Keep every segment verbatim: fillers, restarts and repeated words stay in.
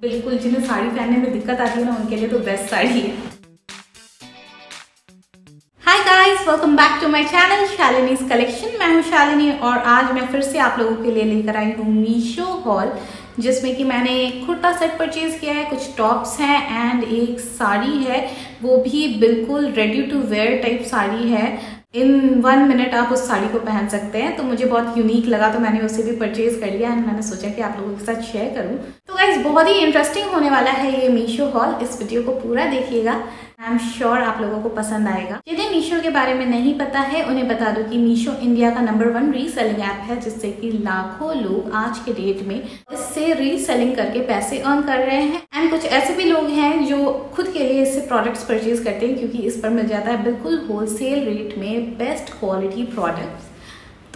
बिल्कुल जिन्हें साड़ी पहनने में दिक्कत आती है ना, उनके लिए तो बेस्ट साड़ी है। Hi guys, welcome back to my channel Shalini's collection. मैं हूँ शालिनी और आज मैं फिर से आप लोगों के लिए लेकर आई हूँ मीशो हॉल, जिसमें कि मैंने एक कुर्ता सेट परचेज किया है, कुछ टॉप्स हैं एंड एक साड़ी है, वो भी बिल्कुल ready to wear type sari है। इन वन मिनट आप उस साड़ी को पहन सकते हैं, तो मुझे बहुत यूनिक लगा तो मैंने उसे भी परचेज कर लिया एंड मैंने सोचा कि आप लोगों के साथ शेयर करूं। तो गाइस बहुत ही इंटरेस्टिंग होने वाला है ये मीशो हॉल, इस वीडियो को पूरा देखिएगा, आई एम श्योर आप लोगों को पसंद आएगा। जिन्हें मीशो के बारे में नहीं पता है उन्हें बता दूं कि मीशो इंडिया का नंबर वन रीसेलिंग ऐप है, जिससे कि लाखों लोग आज के डेट में इससे रीसेलिंग करके पैसे अर्न कर रहे हैं। एंड कुछ ऐसे भी लोग हैं जो खुद के लिए इससे प्रोडक्ट्स परचेज करते हैं, क्योंकि इस पर मिल जाता है बिल्कुल होलसेल रेट में बेस्ट क्वालिटी प्रोडक्ट्स। तो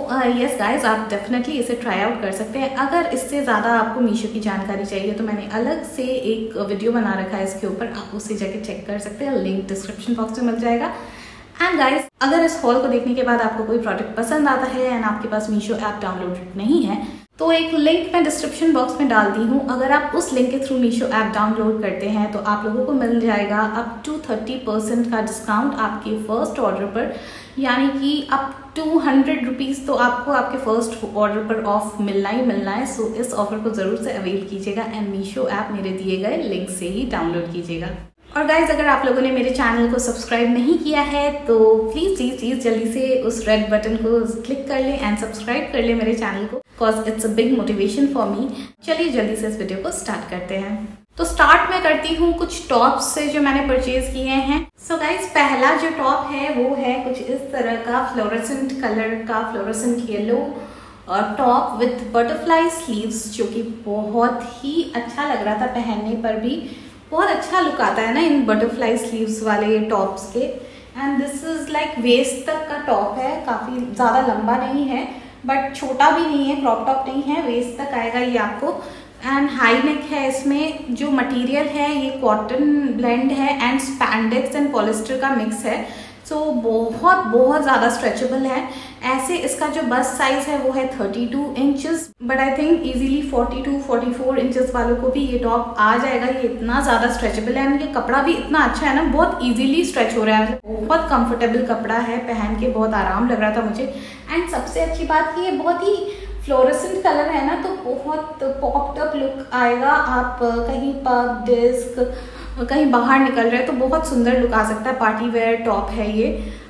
यस गाइज, आप डेफिनेटली इसे ट्राई आउट कर सकते हैं। अगर इससे ज़्यादा आपको मीशो की जानकारी चाहिए तो मैंने अलग से एक वीडियो बना रखा है इसके ऊपर, आप उसे जाके चेक कर सकते हैं, लिंक डिस्क्रिप्शन बॉक्स में मिल जाएगा। एंड गाइज, अगर इस हॉल को देखने के बाद आपको कोई प्रोडक्ट पसंद आता है एंड आपके पास मीशो ऐप डाउनलोडेड नहीं है, तो एक लिंक मैं डिस्क्रिप्शन बॉक्स में डाल दी हूँ। अगर आप उस लिंक के थ्रू मीशो ऐप डाउनलोड करते हैं तो आप लोगों को मिल जाएगा अप टू थर्टी परसेंट का डिस्काउंट आपके फर्स्ट ऑर्डर पर, यानी कि अप टू हंड्रेड रुपीज़ तो आपको आपके फर्स्ट ऑर्डर पर ऑफ मिलना ही मिलना है। सो इस ऑफर को ज़रूर से अवेल कीजिएगा एंड मीशो ऐप मेरे दिए गए लिंक से ही डाउनलोड कीजिएगा। और गाइज, अगर आप लोगों ने मेरे चैनल को सब्सक्राइब नहीं किया है तो प्लीज़ प्लीज़ प्लीज़ जल्दी से उस रेड बटन को क्लिक कर लें एंड सब्सक्राइब कर लें मेरे चैनल को, because it's a big motivation for me. चलिए जल्दी से इस वीडियो को स्टार्ट करते हैं। तो स्टार्ट मैं करती हूँ कुछ टॉप्स से जो मैंने परचेज किए हैं। सो so गाइज, पहला जो टॉप है वो है कुछ इस तरह का फ्लोरेसेंट कलर का, फ्लोरेसेंट येलो और टॉप विथ बटरफ्लाई स्लीव्स, जो कि बहुत ही अच्छा लग रहा था पहनने पर भी। बहुत अच्छा लुक आता है ना इन बटरफ्लाई स्लीव्स वाले टॉप्स के। And this is like waist तक का टॉप है, काफ़ी ज़्यादा लंबा नहीं है बट छोटा भी नहीं है, क्रॉप टॉप नहीं है, वेस्ट तक आएगा ये आपको। एंड हाई नेक है। इसमें जो मटेरियल है ये कॉटन ब्लेंड है एंड स्पैंडेक्स एंड पॉलिस्टर का मिक्स है, सो so, बहुत बहुत ज़्यादा स्ट्रेचेबल है। ऐसे इसका जो बस्ट साइज है वो है thirty two inches, but I think easily forty two forty four inches वालों को भी ये टॉप आ जाएगा। ये इतना ज़्यादा स्ट्रेचेबल है, ये कपड़ा भी इतना अच्छा है ना, बहुत इजीली स्ट्रेच हो रहा है, बहुत कंफर्टेबल कपड़ा है, पहन के बहुत आराम लग रहा था मुझे। एंड सबसे अच्छी बात कि ये बहुत ही फ्लोरेसेंट कलर है ना, तो बहुत पॉप्ड अप लुक आएगा। आप कहीं पब डिस्क कहीं बाहर निकल रहे हैं तो बहुत सुंदर लुक आ सकता है। पार्टी वेयर टॉप है ये।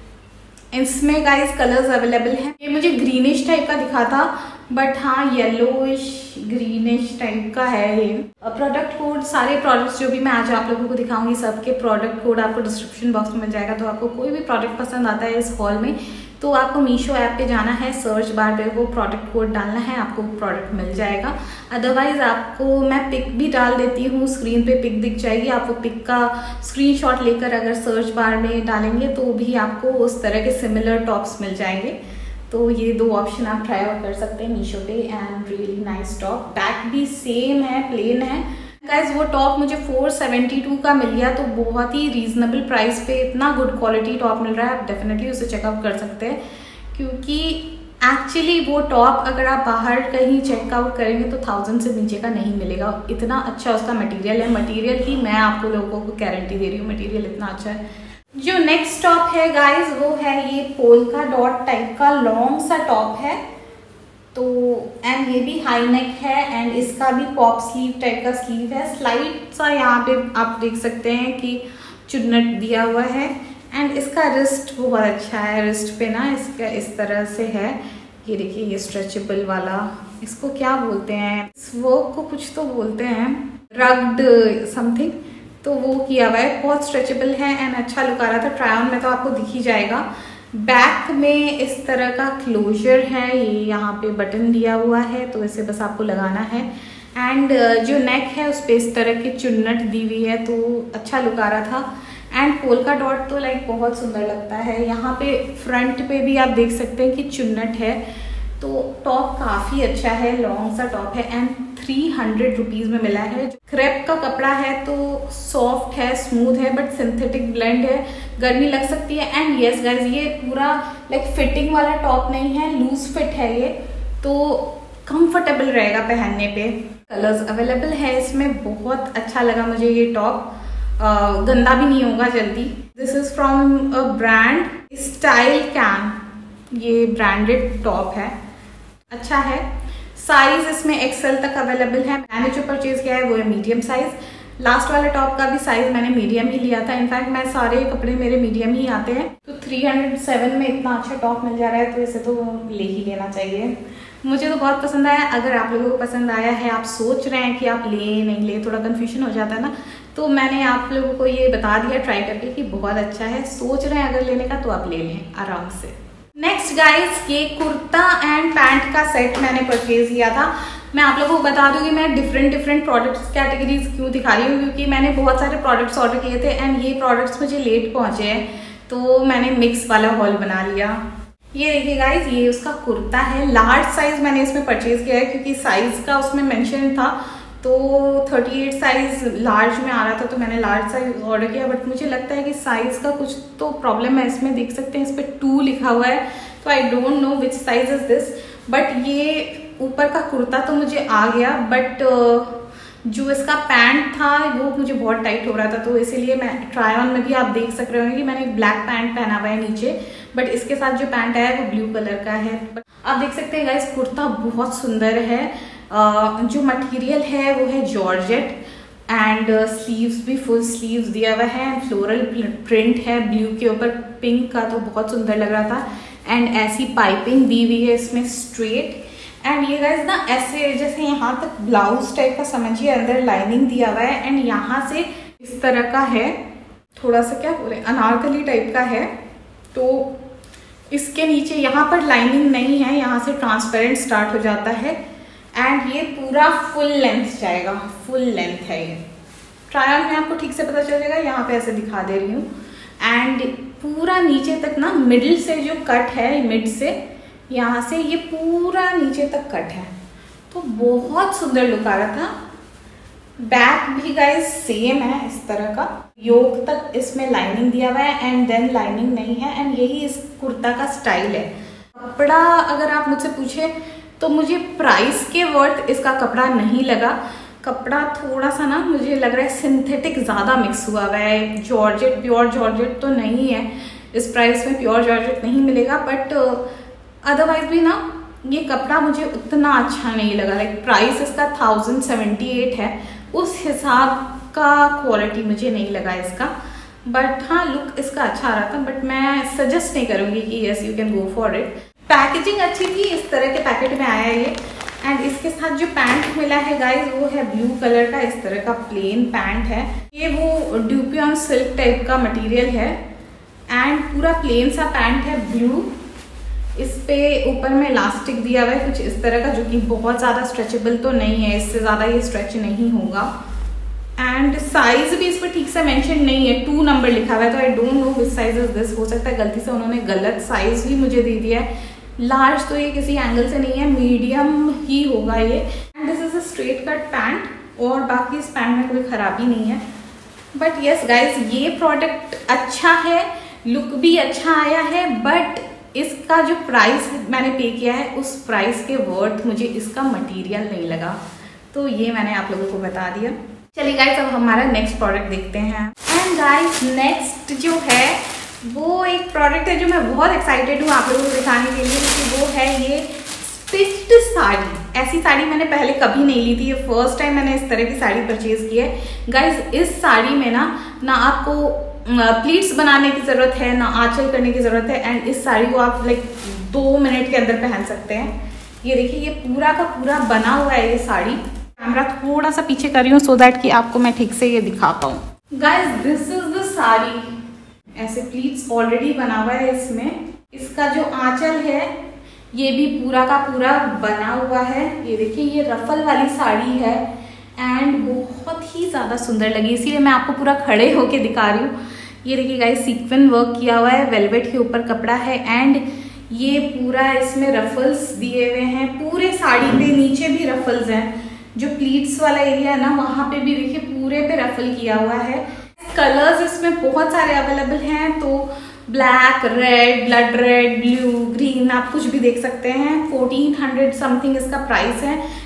इसमें गाइस कलर्स अवेलेबल हैं। ये मुझे ग्रीनिश टाइप का दिखा था, बट हाँ येलोइश ग्रीनिश टाइप का है ये। प्रोडक्ट कोड, सारे प्रोडक्ट्स जो भी मैं आज आप लोगों को दिखाऊंगी सबके प्रोडक्ट कोड आपको डिस्क्रिप्शन बॉक्स में मिल जाएगा। तो आपको कोई भी प्रोडक्ट पसंद आता है इस हॉल में तो आपको मीशो ऐप पे जाना है, सर्च बार पे वो प्रोडक्ट कोड डालना है, आपको प्रोडक्ट मिल जाएगा। अदरवाइज आपको मैं पिक भी डाल देती हूँ, स्क्रीन पे पिक दिख जाएगी, आप वो पिक का स्क्रीनशॉट लेकर अगर सर्च बार में डालेंगे तो भी आपको उस तरह के सिमिलर टॉप्स मिल जाएंगे। तो ये दो ऑप्शन आप ट्राई आउट कर सकते हैं मीशो पे। And really nice top, back भी सेम है, प्लेन है। गाइज वो टॉप मुझे फोर सेवेंटी टू का मिल गया, तो बहुत ही रीजनेबल प्राइस पे इतना गुड क्वालिटी टॉप मिल रहा है, आप डेफिनेटली उसे चेकआउट कर सकते हैं। क्योंकि एक्चुअली वो टॉप अगर आप बाहर कहीं चेकआउट करेंगे तो थाउजेंड से नीचे का नहीं मिलेगा, इतना अच्छा उसका मटेरियल है। मटेरियल की मैं आपको लोगों को गारंटी दे रही हूँ, मटेरियल इतना अच्छा है। जो नेक्स्ट टॉप है गाइज वो है ये पोल्का डॉट टाइप का लॉन्ग सा टॉप है, तो एंड ये भी हाई नेक है एंड इसका भी पॉप स्लीव टाइप का स्लीव है। स्लाइड सा यहाँ पे आप देख सकते हैं कि चुन्नट दिया हुआ है। एंड इसका रिस्ट बहुत अच्छा है, रिस्ट पे ना इसका इस तरह से है, ये देखिए ये स्ट्रेचेबल वाला, इसको क्या बोलते हैं, इस वर्क को कुछ तो बोलते हैं, रग्ड समथिंग, तो वो किया हुआ है, बहुत स्ट्रेचेबल है एंड अच्छा लुक आ रहा था। ट्राई ऑन में तो आपको दिख ही जाएगा। बैक में इस तरह का क्लोजर है, ये यहाँ पे बटन दिया हुआ है तो इसे बस आपको लगाना है। एंड जो नेक है उस पर इस तरह की चुन्नट दी हुई है, तो अच्छा लुक आ रहा था। एंड पोल्का डॉट तो लाइक बहुत सुंदर लगता है। यहाँ पे फ्रंट पे भी आप देख सकते हैं कि चुन्नट है, तो टॉप काफ़ी अच्छा है, लॉन्ग सा टॉप है एंड थ्री हंड्रेड रुपीज़ में मिला है। क्रेप का कपड़ा है तो सॉफ्ट है, स्मूथ है, बट सिंथेटिक ब्लेंड है, गर्मी लग सकती है। एंड यस गाइज, ये पूरा लाइक फिटिंग वाला टॉप नहीं है, लूज फिट है ये, तो कंफर्टेबल रहेगा पहनने पे। कलर्स अवेलेबल है इसमें। बहुत अच्छा लगा मुझे ये टॉप, गंदा भी नहीं होगा जल्दी। This is from a brand Style Can, ये ब्रांडेड टॉप है, अच्छा है। साइज इसमें एक्सेल तक अवेलेबल है। मैंने जो परचेज किया है वो है मीडियम साइज। लास्ट वाले टॉप का भी साइज मैंने मीडियम ही लिया था। इनफैक्ट मैं सारे कपड़े मेरे मीडियम ही आते हैं, तो थ्री हंड्रेड सेवन में इतना अच्छा टॉप मिल जा रहा है तो इसे तो ले ही लेना चाहिए। मुझे तो बहुत पसंद आया। अगर आप लोगों को पसंद आया है, आप सोच रहे हैं कि आप ले नहीं ले, थोड़ा कन्फ्यूजन हो जाता है ना, तो मैंने आप लोगों को ये बता दिया ट्राई करके कि बहुत अच्छा है। सोच रहे हैं अगर लेने का तो आप ले लें आराम से। नेक्स्ट गाइस, ये कुर्ता एंड पैंट का सेट मैंने परचेज किया था। मैं आप लोगों को बता दूं कि मैं डिफरेंट डिफरेंट प्रोडक्ट्स कैटेगरीज क्यों दिखा रही हूँ, क्योंकि मैंने बहुत सारे प्रोडक्ट्स ऑर्डर किए थे एंड ये प्रोडक्ट्स मुझे लेट पहुंचे हैं, तो मैंने मिक्स वाला हॉल बना लिया। ये देखिए गाइज, ये उसका कुर्ता है। लार्ज साइज मैंने इसमें परचेज किया है क्योंकि साइज का उसमें मेंशन था, तो अड़तीस साइज लार्ज में आ रहा था तो मैंने लार्ज साइज ऑर्डर किया। बट मुझे लगता है कि साइज का कुछ तो प्रॉब्लम है इसमें, देख सकते हैं इस पर टू लिखा हुआ है, तो I don't know which size is this. But ये ऊपर का कुर्ता तो मुझे आ गया, बट जो इसका पैंट था वो मुझे बहुत टाइट हो रहा था, तो इसीलिए मैं ट्राई ऑन में भी आप देख सक रहे होंगे कि मैंने एक ब्लैक पैंट पहना हुआ है नीचे, बट इसके साथ जो पैंट है वो ब्लू कलर का है। आप देख सकते हैं गाइस, कुर्ता बहुत सुंदर है। uh, जो मटेरियल है वो है जॉर्जेट एंड स्लीव्स भी फुल स्लीव्स दिया हुआ है। फ्लोरल प्रिंट है ब्लू के ऊपर पिंक का, तो बहुत सुंदर लग रहा था। एंड ऐसी पाइपिंग दी हुई है इसमें स्ट्रेट। एंड ये गाइस ना ऐसे जैसे यहाँ तक ब्लाउज टाइप का समझिए, अंदर लाइनिंग दिया हुआ है एंड यहाँ से इस तरह का है, थोड़ा सा क्या बोले अनारकली टाइप का है। तो इसके नीचे यहाँ पर लाइनिंग नहीं है, यहाँ से ट्रांसपेरेंट स्टार्ट हो जाता है एंड ये पूरा फुल लेंथ जाएगा, फुल लेंथ है ये। ट्राई ऑन में आपको ठीक से पता चलेगा, यहाँ पे ऐसे दिखा दे रही हूँ। एंड पूरा नीचे तक ना मिडिल से जो कट है, मिड से यहाँ से ये पूरा नीचे तक कट है, तो बहुत सुंदर लुक आ रहा था। बैक भी गाइस सेम है इस तरह का, योक तक इसमें लाइनिंग दिया हुआ है एंड देन लाइनिंग नहीं है। एंड यही इस कुर्ता का स्टाइल है। कपड़ा अगर आप मुझसे पूछे तो मुझे प्राइस के वर्थ इसका कपड़ा नहीं लगा। कपड़ा थोड़ा सा ना मुझे लग रहा है सिंथेटिक ज़्यादा मिक्स हुआ हुआ है, जॉर्जेट प्योर जॉर्जेट तो नहीं है। इस प्राइस में प्योर जॉर्जेट नहीं मिलेगा, बट अदरवाइज भी ना ये कपड़ा मुझे उतना अच्छा नहीं लगा। लाइक प्राइस इसका थाउजेंड सेवेंटी एट है, उस हिसाब का क्वालिटी मुझे नहीं लगा इसका। बट हाँ, लुक इसका अच्छा आ रहा था, बट मैं सजेस्ट नहीं करूँगी कि yes you can go for it. Packaging अच्छी थी, इस तरह के पैकेट में आया है ये। एंड इसके साथ जो पैंट मिला है गाइज वो है ब्लू कलर का, इस तरह का प्लेन पैंट है। ये वो ड्यूपियन सिल्क टाइप का मटेरियल है एंड पूरा प्लेन सा पैंट है ब्लू। इस पे ऊपर में इलास्टिक दिया हुआ है कुछ इस तरह का, जो कि बहुत ज़्यादा स्ट्रेचेबल तो नहीं है, इससे ज़्यादा ये स्ट्रेच नहीं होगा। एंड साइज भी इस पर ठीक से मेंशन नहीं है, टू नंबर लिखा हुआ है, तो I don't know which size is this. हो सकता है गलती से उन्होंने गलत साइज ही मुझे दे दिया है। लार्ज तो ये किसी एंगल से नहीं है, मीडियम ही होगा ये। And this is a straight cut pant, और बाकी इस पैंट में कोई खराबी नहीं है। बट यस गाइज, ये प्रोडक्ट अच्छा है, लुक भी अच्छा आया है, बट इसका जो प्राइस मैंने पे किया है उस प्राइस के वर्थ मुझे इसका मटेरियल नहीं लगा, तो ये मैंने आप लोगों को बता दिया। चलिए गाइस, अब हमारा नेक्स्ट प्रोडक्ट देखते हैं। एंड गाइस, नेक्स्ट जो है वो एक प्रोडक्ट है जो मैं बहुत एक्साइटेड हूँ आप लोगों को दिखाने के लिए, क्योंकि वो है ये स्टिच्ड साड़ी। ऐसी साड़ी मैंने पहले कभी नहीं ली थी, ये फर्स्ट टाइम मैंने इस तरह की साड़ी परचेज की है। गाइज, इस साड़ी में ना ना आपको प्लीट्स बनाने की ज़रूरत है, ना आंचल करने की ज़रूरत है। एंड इस साड़ी को आप लाइक दो मिनट के अंदर पहन सकते हैं। ये देखिए, ये पूरा का पूरा बना हुआ है ये साड़ी। कैमरा थोड़ा सा पीछे कर रही हूँ सो दैट कि आपको मैं ठीक से ये दिखा पाऊँ। Guys, this is the sari. ऐसे प्लीट्स ऑलरेडी बना हुआ है इसमें। इसका जो आंचल है ये भी पूरा का पूरा बना हुआ है। ये देखिए, ये रफल वाली साड़ी है एंड बहुत ही ज़्यादा सुंदर लगी, इसीलिए मैं आपको पूरा खड़े होके दिखा रही हूँ। ये देखिए गाइस, सीक्वेंस वर्क किया हुआ है, वेलवेट के ऊपर कपड़ा है एंड ये पूरा इसमें रफल्स दिए हुए हैं। पूरे साड़ी पे नीचे भी रफल्स हैं, जो प्लीट्स वाला एरिया है ना वहाँ पे भी देखिए पूरे पे रफल किया हुआ है। कलर्स इसमें बहुत सारे अवेलेबल हैं, तो black, red, blood red, blue, green, आप कुछ भी देख सकते हैं। फोर्टीन हंड्रेड समथिंग इसका प्राइस है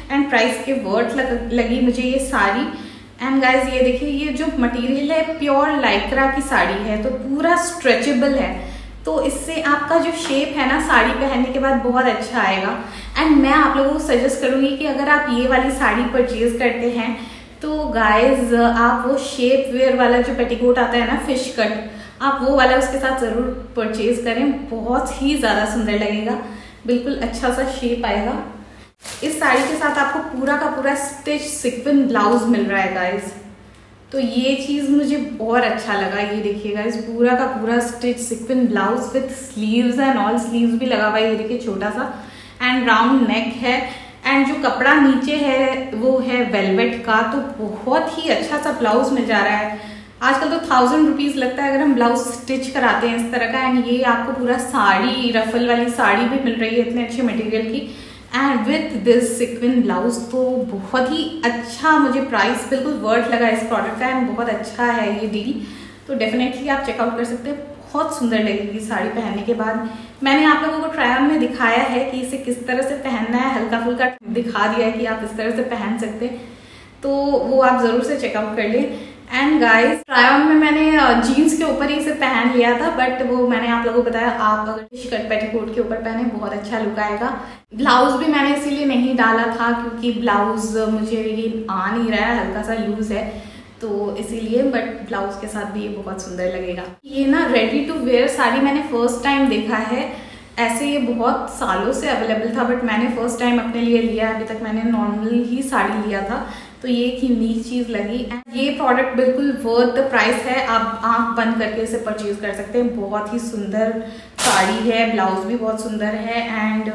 एंड प्राइस के वर्थ लग, लगी मुझे ये साड़ी। एंड गाइज ये देखिए, ये जो मटेरियल है प्योर लाइक्रा की साड़ी है, तो पूरा स्ट्रेचेबल है, तो इससे आपका जो शेप है ना साड़ी पहनने के बाद बहुत अच्छा आएगा। एंड मैं आप लोगों को सजेस्ट करूंगी कि अगर आप ये वाली साड़ी परचेज करते हैं तो गाइज आप वो शेप वेयर वाला जो पेटीकोट आता है ना फिश कट, आप वो वाला उसके साथ ज़रूर परचेज करें, बहुत ही ज़्यादा सुंदर लगेगा, बिल्कुल अच्छा सा शेप आएगा। इस साड़ी के साथ आपको पूरा का पूरा स्टिच सिक्विन ब्लाउज मिल रहा है गाइज, तो ये चीज़ मुझे बहुत अच्छा लगा। ये देखिए गाइज, पूरा का पूरा stitch sequin blouse with sleeves and all, sleeves भी लगा हुआ है, ये देखिए छोटा सा, एंड राउंड नेक है, एंड जो कपड़ा नीचे है वो है वेलवेट का, तो बहुत ही अच्छा सा ब्लाउज मिल जा रहा है। आजकल तो थाउजेंड रुपीज लगता है अगर हम ब्लाउज स्टिच कराते हैं इस तरह का, एंड ये आपको पूरा साड़ी रफल वाली साड़ी भी मिल रही है इतने अच्छे मटेरियल की, and with this sequin blouse, तो बहुत ही अच्छा मुझे प्राइस बिल्कुल वर्थ लगा इस प्रोडक्ट का, एंड बहुत अच्छा है ये डील, तो डेफिनेटली आप चेकआउट कर सकते हैं। बहुत सुंदर लगेगी साड़ी पहनने के बाद। मैंने आप लोगों को ट्राई ऑन में दिखाया है कि इसे किस तरह से पहनना है, हल्का फुल्का दिखा दिया है कि आप इस तरह से पहन सकते हैं, तो वो आप जरूर से चेकआउट कर लें। एंड गाइस, ट्राई ऑन में मैंने जीन्स के ऊपर ही इसे पहन लिया था, बट वो मैंने आप लोगों को बताया आप अगर स्कर्ट पेटीकोट के ऊपर पहने बहुत अच्छा लुक आएगा। ब्लाउज भी मैंने इसीलिए नहीं डाला था क्योंकि ब्लाउज मुझे ये आ नहीं रहा है, हल्का सा लूज है, तो इसीलिए, बट ब्लाउज के साथ भी ये बहुत सुंदर लगेगा। ये ना रेडी टू वेयर साड़ी मैंने फर्स्ट टाइम देखा है, ऐसे ये बहुत सालों से अवेलेबल था, बट मैंने फर्स्ट टाइम अपने लिए लिया, अभी तक मैंने नॉर्मल ही साड़ी लिया था, तो ये एक यूनिक चीज लगी। एंड ये प्रोडक्ट बिल्कुल वर्थ द प्राइस है, आप आंख बंद करके इसे परचेज कर सकते हैं। बहुत ही सुंदर साड़ी है, ब्लाउज भी बहुत सुंदर है, एंड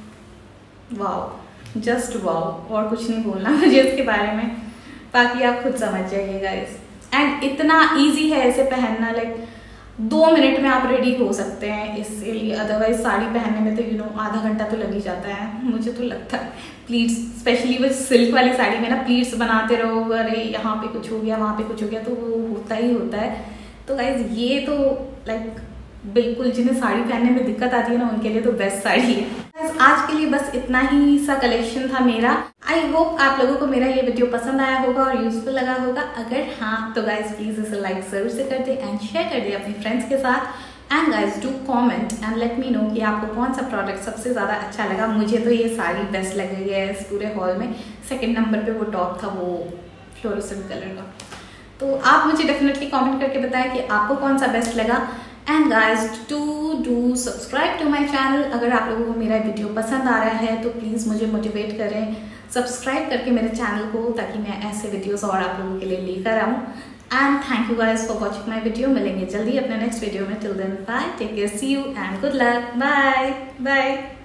वाओ, जस्ट वाओ, और कुछ नहीं बोलना मुझे इसके बारे में, बाकी आप खुद समझ जाइए गाइस। एंड इतना इजी है इसे पहनना, लाइक दो मिनट में आप रेडी हो सकते हैं इसके लिए, अदरवाइज साड़ी पहनने में तो यू नो आधा घंटा तो लग ही जाता है, मुझे तो लगता है। प्लीट्स, स्पेशली वो सिल्क वाली साड़ी में ना प्लीट्स बनाते रहो, अरे यहाँ पे कुछ हो गया वहाँ पे कुछ हो गया, तो वो होता ही होता है। तो गाइज ये तो लाइक बिल्कुल जिन्हें साड़ी पहनने में दिक्कत आती है ना उनके लिए तो बेस्ट साड़ी है। आज के लिए बस इतना ही सा कलेक्शन था मेरा। आई होप आप लोगों को मेरा ये वीडियो पसंद आया होगा और यूजफुल लगा होगा। अगर हाँ तो गाइज प्लीज इसे लाइक जरूर से कर दे एंड शेयर कर दे अपने फ्रेंड्स के साथ। And guys do comment and let me know कि आपको कौन सा प्रोडक्ट सबसे ज़्यादा अच्छा लगा। मुझे तो ये साड़ी बेस्ट लग रही है इस पूरे हॉल में। सेकेंड नंबर पे वो टॉप था, वो फ्लोरोसेंट कलर का। तो आप मुझे डेफिनेटली कमेंट करके बताएं कि आपको कौन सा बेस्ट लगा। And guys to do subscribe to my channel. अगर आप लोगों को मेरा वीडियो पसंद आ रहा है तो प्लीज़ मुझे मोटिवेट करें सब्सक्राइब करके मेरे चैनल को, ताकि मैं ऐसे वीडियोस और आप लोगों के लिए लेकर आऊँ। And thank you guys for watching my video. मिलेंगे जल्दी अपने नेक्स्ट वीडियो में। Till then bye, take care, see you and good luck. Bye bye.